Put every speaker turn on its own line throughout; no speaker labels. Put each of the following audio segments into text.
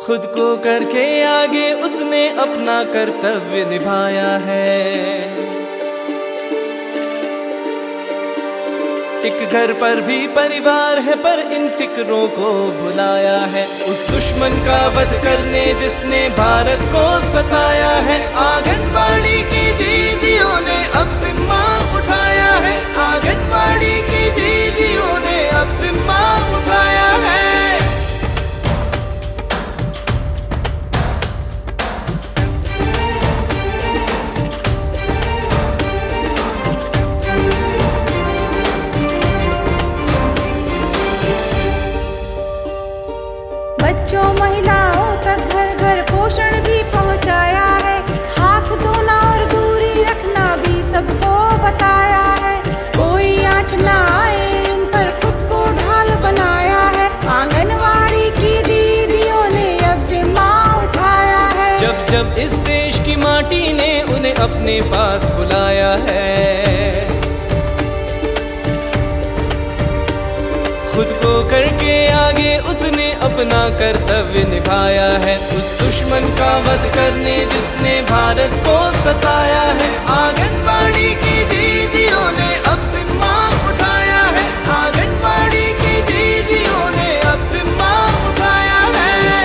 खुद को करके आगे उसने अपना कर्तव्य निभाया है। एक घर पर भी परिवार है पर इन फिक्रों को भुलाया है। उस दुश्मन का वध करने जिसने भारत को सताया है। आंगनबाड़ी की दीदियों ने अब जिम्मा उठाया है। आंगनबाड़ी की दीदियों ने अब जिम्मा उठाया है।
बच्चों महिलाओं तक घर घर पोषण भी पहुंचाया है। हाथ धोना और दूरी रखना भी सबको बताया है। कोई आँच ना आए इन पर खुद को ढाल बनाया है। आंगनवाड़ी की दीदियों ने अब जिम्मा उठाया है।
जब जब इस देश की माटी ने उन्हें अपने पास बुलाया है। खुद को करके आगे उसने अपना कर्तव्य निभाया है। उस दुश्मन का वध करने जिसने भारत को सताया है। आंगनबाड़ी की दीदियों ने अब जिम्मा उठाया है। आंगनबाड़ी की दीदियों ने अब जिम्मा उठाया है।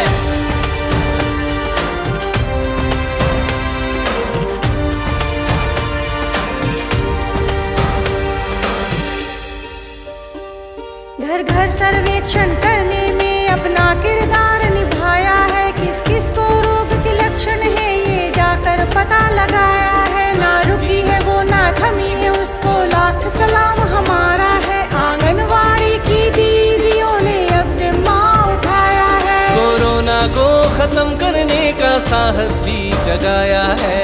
घर घर सर्वेक्षण करने में अपना किरदार निभाया है। किस किस को रोग के लक्षण है ये जाकर पता लगाया है। ना रुकी है वो ना थमी है उसको लाख सलाम हमारा है। आंगनवाड़ी की दीदियों ने अब जिम्मा उठाया है।
कोरोना को खत्म करने का साहस भी जगाया है।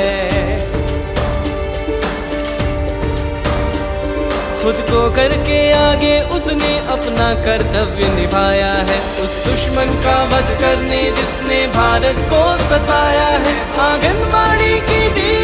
खुद को करके आगे उसने अपना कर्तव्य निभाया है। उस दुश्मन का वध करने जिसने भारत को सताया है। आंगनबाड़ी की